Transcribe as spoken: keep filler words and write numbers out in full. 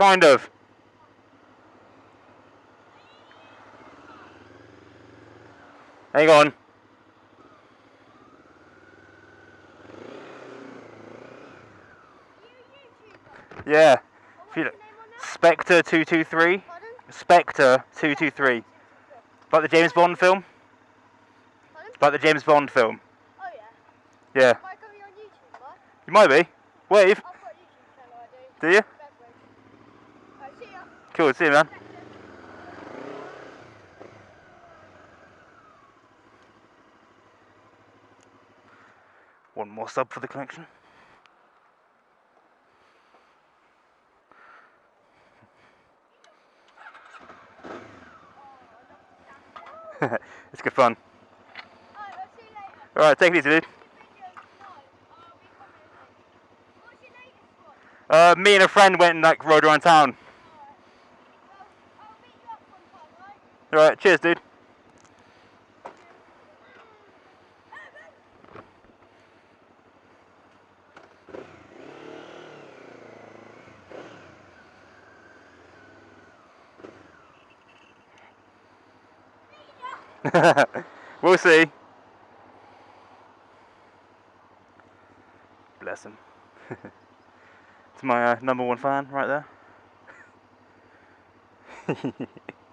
Kind of. Hang on. Yeah. Spectre two two three. Spectre two two three. Like the James Bond film? Pardon? Like the James Bond film. Oh yeah. Yeah. Might go on YouTube, right? You might be. Wave. I've got a YouTube channel, I do. Do you? Right, see ya. Cool, see you, man. One more sub for the connection. It's good fun. Alright, I'll see you later. Alright, take it easy, dude. What's your latest one? Uh, me and a friend went and like rode around town. Alright. Well, I'll meet you up one time, right? Alright, cheers, dude. We'll see. Bless him. It's my uh, number one fan right there.